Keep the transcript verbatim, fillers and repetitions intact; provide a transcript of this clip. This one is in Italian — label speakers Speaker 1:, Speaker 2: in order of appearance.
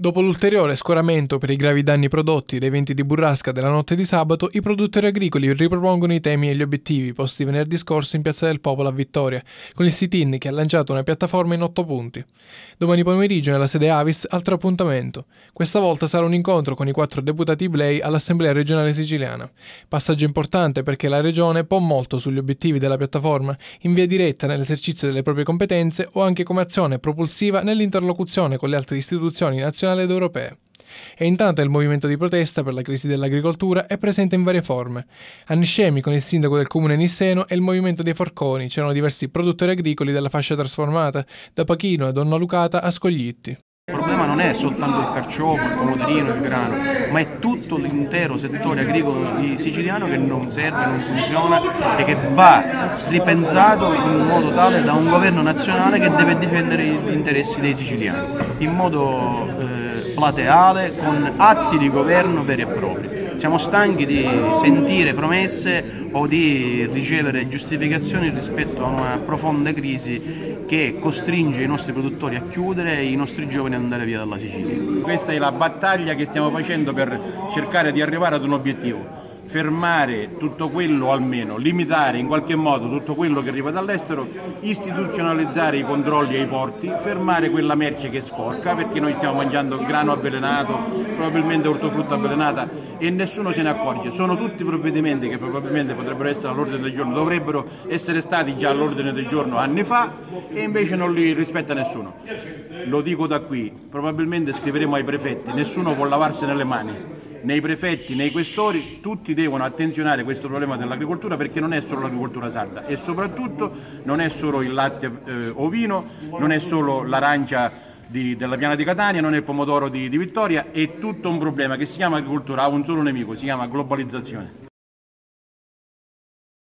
Speaker 1: Dopo l'ulteriore scoramento per i gravi danni prodotti dai venti di burrasca della notte di sabato, i produttori agricoli ripropongono i temi e gli obiettivi posti venerdì scorso in Piazza del Popolo a Vittoria, con il sit-in che ha lanciato una piattaforma in otto punti. Domani pomeriggio nella sede Avis altro appuntamento. Questa volta sarà un incontro con i quattro deputati P L E I all'Assemblea regionale siciliana. Passaggio importante perché la regione può molto sugli obiettivi della piattaforma, in via diretta nell'esercizio delle proprie competenze o anche come azione propulsiva nell'interlocuzione con le altre istituzioni nazionali ed europee. E intanto il movimento di protesta per la crisi dell'agricoltura è presente in varie forme. A Niscemi, con il sindaco del comune Nisseno e il movimento dei Forconi, c'erano diversi produttori agricoli della fascia trasformata, da Pachino e Donna Lucata a Scoglitti.
Speaker 2: Il problema non è soltanto il carciofo, il pomodorino, il grano, ma è tutto l'intero settore agricolo siciliano che non serve, non funziona e che va ripensato in modo tale da un governo nazionale che deve difendere gli interessi dei siciliani, in modo eh, plateale, con atti di governo veri e propri. Siamo stanchi di sentire promesse o di ricevere giustificazioni rispetto a una profonda crisi che costringe i nostri produttori a chiudere e i nostri giovani ad andare via dalla Sicilia.
Speaker 3: Questa è la battaglia che stiamo facendo per cercare di arrivare ad un obiettivo. Fermare tutto quello, almeno limitare in qualche modo tutto quello che arriva dall'estero, istituzionalizzare i controlli ai porti, fermare quella merce che sporca, perché noi stiamo mangiando grano avvelenato, probabilmente ortofrutta avvelenata e nessuno se ne accorge. Sono tutti provvedimenti che probabilmente potrebbero essere all'ordine del giorno, dovrebbero essere stati già all'ordine del giorno anni fa e invece non li rispetta nessuno. Lo dico da qui, probabilmente scriveremo ai prefetti, nessuno può lavarsene le mani. Nei prefetti, nei questori, tutti devono attenzionare questo problema dell'agricoltura, perché non è solo l'agricoltura sarda e soprattutto non è solo il latte eh, ovino, non è solo l'arancia della piana di Catania, non è il pomodoro di, di Vittoria, è tutto un problema che si chiama agricoltura, ha un solo nemico, si chiama globalizzazione.